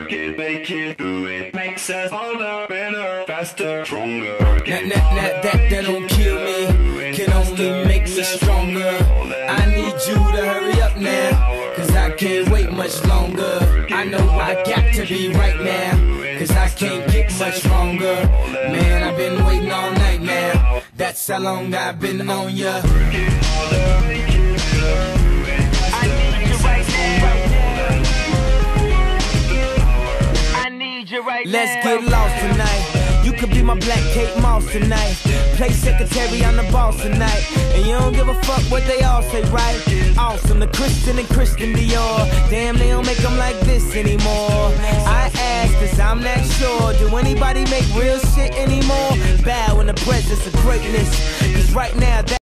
Work it, make it, do it. Makes us harder, better, faster, stronger. That don't kill me, can only make me stronger. I need you to hurry up now, cause I can't wait much longer. I know I got to be right now, cause I can't get much longer. Man, I've been waiting all night now, that's how long I've been on ya. Let's get lost tonight. You could be my black Kate Moss tonight. Play secretary, I'm the boss tonight. And you don't give a fuck what they all say, right? Awesome, the Christian and Christian Dior. Damn, they don't make them like this anymore. I ask, cause I'm not sure. Do anybody make real shit anymore? Bow in the presence of greatness, cause right now that